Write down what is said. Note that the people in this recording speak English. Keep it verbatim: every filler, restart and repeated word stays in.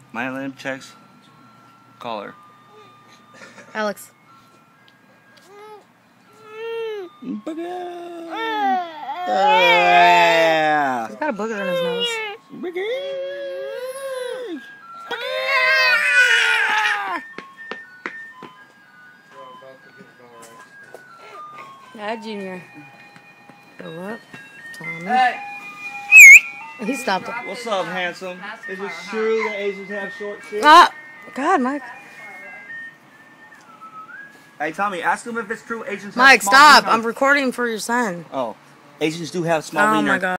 My name checks. Call her. Alex. Booger. He's got a booger in his nose. Booger. Yeah, Junior. Go up. Tommy. Hey. He stopped it. What's up, handsome? Is it true that Asians have short shit? Ah! God, Mike. Hey, Tommy, ask him if it's true Asians have Mike, small stop. wieners. I'm recording for your son. Oh, Asians do have small Oh, wieners. my God.